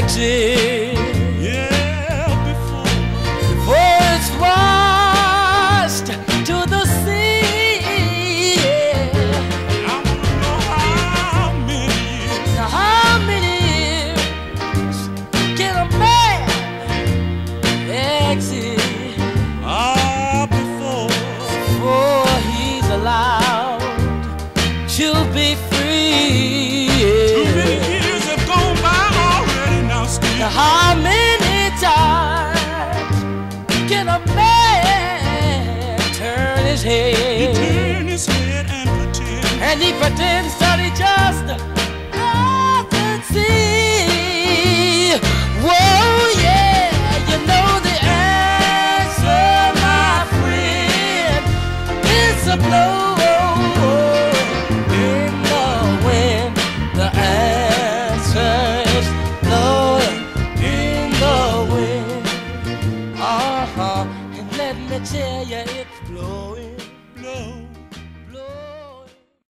exit. Yeah, Before it's washed to the sea. I wanna know how many years. Now how many years can a man exit before he's allowed to be free? Too many years have gone by already now, Steve. Now how many times can a man turn his head? He turn his head and pretend. And he pretends that he just